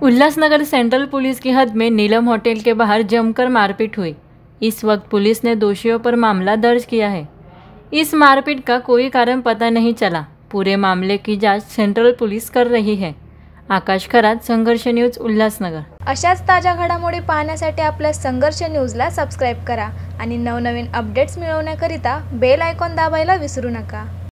Ulhasnagar central police की हद में नीलम होटल के बाहर जमकर मारपीट हुई। इस वक्त पुलिस ने दोषियों पर मामला दर्ज किया है। इस मारपीट का कोई कारण पता नहीं चला। पूरे मामले की जांच सेंट्रल पुलिस कर रही है। आकाश खरात, संघर्ष न्यूज, उल्लासनगर। अशाच ताज्या घडामोडी पाहण्यासाठी आपल्या संघर्ष न्यूजला सबस्क्राइब करा आणि नवनवीन अपडेट्स मिळवण्याकरिता बेल आयकॉन दाबायला विसरू नका।